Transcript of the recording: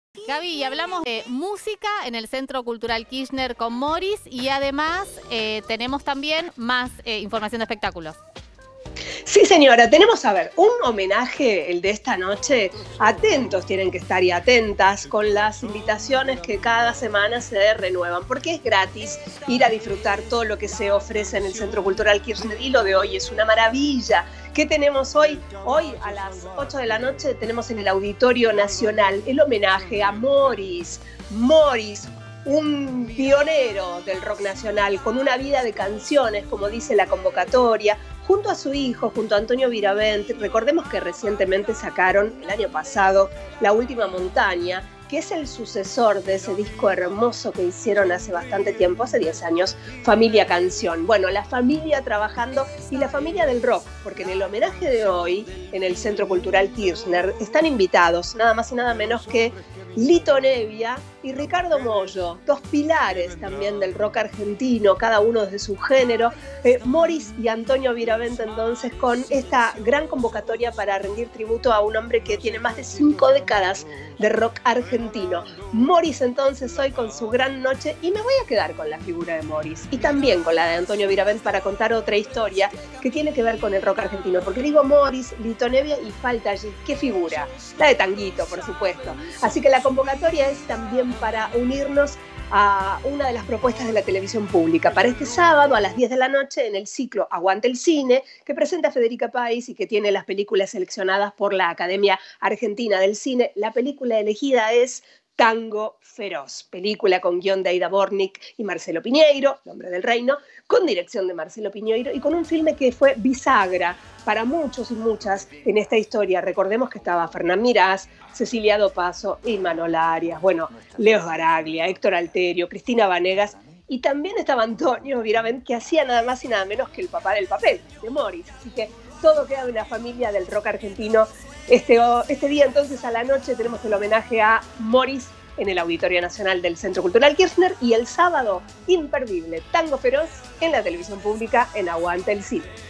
Gaby, y hablamos de música en el Centro Cultural Kirchner con Morris y además tenemos también más información de espectáculos. Sí, señora, tenemos, a ver, un homenaje, el de esta noche. Atentos tienen que estar y atentas con las invitaciones que cada semana se renuevan, porque es gratis ir a disfrutar todo lo que se ofrece en el Centro Cultural Kirchner, y lo de hoy es una maravilla. ¿Qué tenemos hoy? Hoy a las 8 de la noche tenemos en el Auditorio Nacional el homenaje a Morris. Morris, un pionero del rock nacional, con una vida de canciones, como dice la convocatoria, junto a su hijo, junto a Antonio Viravent. Recordemos que recientemente sacaron, el año pasado, La Última Montaña, que es el sucesor de ese disco hermoso que hicieron hace bastante tiempo, hace 10 años, Familia Canción. Bueno, la familia trabajando y la familia del rock, porque en el homenaje de hoy, en el Centro Cultural Kirchner, están invitados nada más y nada menos que Lito Nebbia y Ricardo Mollo, dos pilares también del rock argentino, cada uno desde su género. Morris y Antonio Viravent, entonces, con esta gran convocatoria para rendir tributo a un hombre que tiene más de 5 décadas de rock argentino. Morris, entonces, hoy con su gran noche, y me voy a quedar con la figura de Morris y también con la de Antonio Viravent para contar otra historia que tiene que ver con el rock argentino, porque digo Morris, Lito Nebbia y falta allí, ¿qué figura? La de Tanguito, por supuesto. Así que la convocatoria es también para unirnos a una de las propuestas de la televisión pública para este sábado a las 10 de la noche en el ciclo Aguante el Cine, que presenta Federica País y que tiene las películas seleccionadas por la Academia Argentina del Cine. La película elegida es Tango Feroz, película con guión de Aida Bornik y Marcelo Piñeiro, Nombre del Reino, con dirección de Marcelo Piñeiro y con un filme que fue bisagra para muchos y muchas en esta historia. Recordemos que estaba Fernán Mirás, Cecilia Dopazo, Imanol Arias, bueno, Leo Sbaraglia, Héctor Alterio, Cristina Vanegas, y también estaba Antonio Viravent, que hacía nada más y nada menos que el papá del papel, de Morris. Así que todo queda de una familia del rock argentino. Este día, entonces, a la noche tenemos el homenaje a Morris en el Auditorio Nacional del Centro Cultural Kirchner, y el sábado, imperdible, Tango Feroz en la televisión pública en Aguante el Cine.